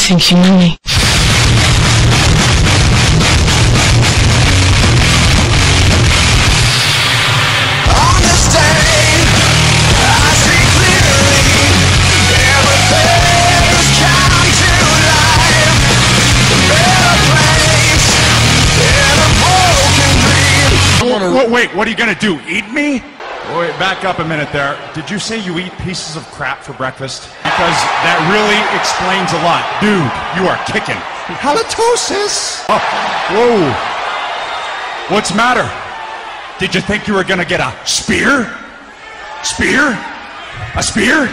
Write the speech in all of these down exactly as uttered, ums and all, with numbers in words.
think you know me? Wait, wait, what are you gonna do? Eat me? Wait, back up a minute there. Did you say you eat pieces of crap for breakfast? Because that really explains a lot. Dude, you are kicking. Halitosis! Oh, whoa. What's the matter? Did you think you were gonna get a spear? Spear? A spear?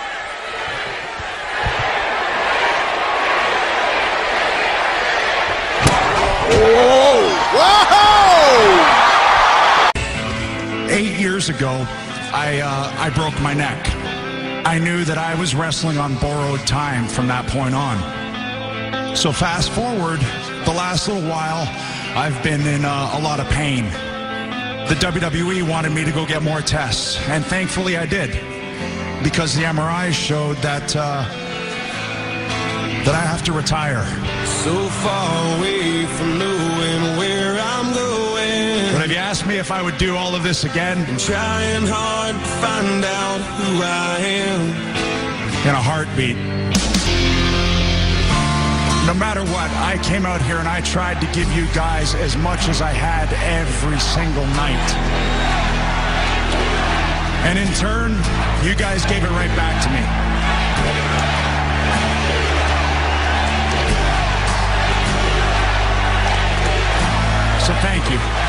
Whoa! Whoa! Eight years ago, I, uh, I broke my neck. I knew that I was wrestling on borrowed time from that point on. So fast forward, the last little while, I've been in uh, a lot of pain. The W W E wanted me to go get more tests, and thankfully I did, because the M R Is showed that, uh, that I have to retire. So far away from knowing where I'm going. But if you asked me if I would do all of this again, I'm trying hard to find out who I am. In a heartbeat. No matter what, I came out here and I tried to give you guys as much as I had every single night. And in turn, you guys gave it right back to me. So thank you.